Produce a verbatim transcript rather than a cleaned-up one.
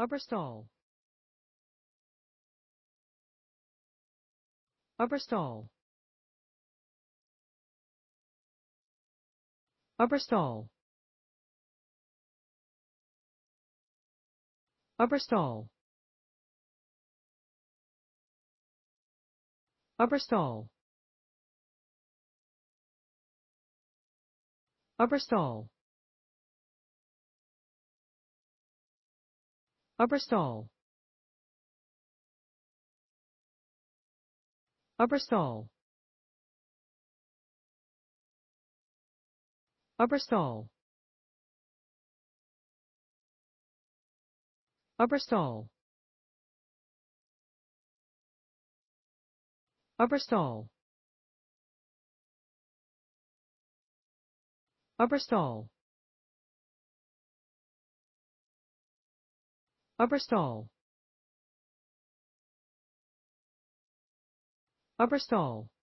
abrastol, abrastol, abrastol, abrastol, abrastol, abrastol, abrastol, abrastol, abrastol, abrastol, abrastol, abrastol, abrastol, abrastol,